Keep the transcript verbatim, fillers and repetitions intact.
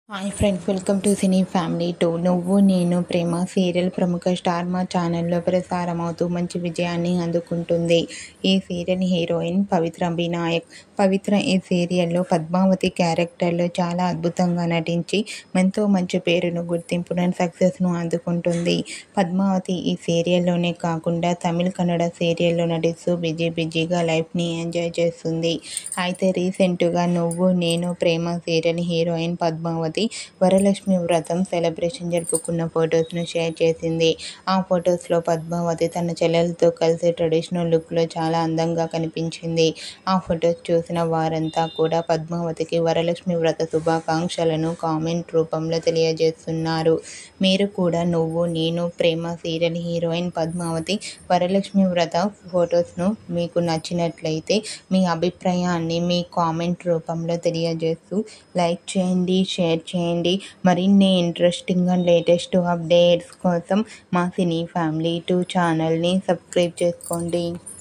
Hi friends, welcome to cine family two. Nuvvu Nenu Prema serial ప్రముఖ star మా ఛానల్లో ప్రసారమవుతూ మంచి విజయాన్ని అందుకుంటుంది. ఈ సీరియల్ హీరోయిన్ పవిత్ర వినాయక్. పవిత్ర ఈ సీరియల్లో పద్మావతి క్యారెక్టర్లో చాలా అద్భుతంగా నటించి ఎంతో మంచి పేరును, గుర్తింపును, సక్సెస్ను అందుకుంటుంది. పద్మావతి ఈ సీరియల్లోనే కాకుండా తమిళ, కన్నడ సీరియల్లో నటిస్తూ బిజీ బిజీగా లైఫ్ని ఎంజాయ్ చేస్తుంది. అయితే రీసెంట్గా Nuvvu Nenu Prema serial heroine Padmavathi Varalakshmi Vratam celebration జరుపుకున్న ఫొటోస్ను షేర్ చేసింది. ఆ ఫొటోస్లో పద్మావతి తన చెల్లెలతో కలిసి ట్రెడిషనల్ లుక్లో చాలా అందంగా కనిపించింది. ఆ ఫొటోస్ చూసిన వారంతా కూడా పద్మావతికి వరలక్ష్మి వ్రత శుభాకాంక్షలను కామెంట్ రూపంలో తెలియజేస్తున్నారు. మీరు కూడా నువ్వు నేను ప్రేమ సీరియల్ హీరోయిన్ పద్మావతి వరలక్ష్మి వ్రత ఫొటోస్ను మీకు నచ్చినట్లయితే మీ అభిప్రాయాన్ని మీ కామెంట్ రూపంలో తెలియజేస్తూ లైక్ చేయండి, షేర్ చేయండి. మరిన్ని ఇంట్రెస్టింగ్ అండ్ లేటెస్ట్ అప్డేట్స్ కోసం మా సినీ ఫ్యామిలీ టూ ఛానల్ని సబ్స్క్రైబ్ చేసుకోండి.